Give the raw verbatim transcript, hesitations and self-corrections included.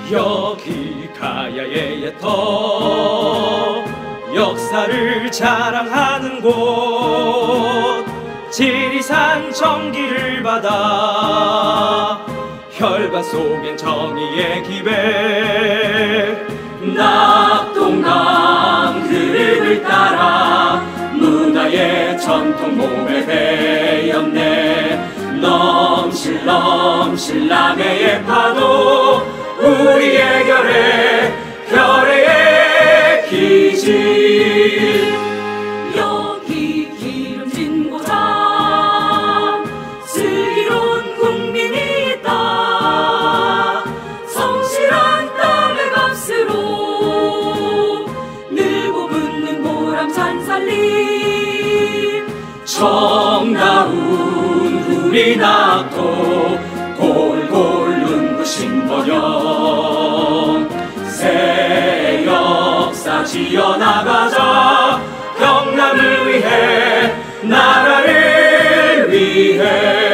여기 가야의 옛터 역사를 자랑하는 곳, 지리산 정기를 받아 혈관 속엔 정의의 기백. 낙동강 흐름을 따라 문화의 전통 몸에 배었네. 넘실 넘실 남해의 파도, 우리의 결의 결의의 기질. 여기 기름진 고장, 슬기로운 국민이 있다. 성실한 땀의 값으로 늘고 붙는 보람찬 살림. 정다운 우리 낙도, 골골 눈부신 번영. 새 역사 지어나가자, 경남을 위해, 나라를 위해.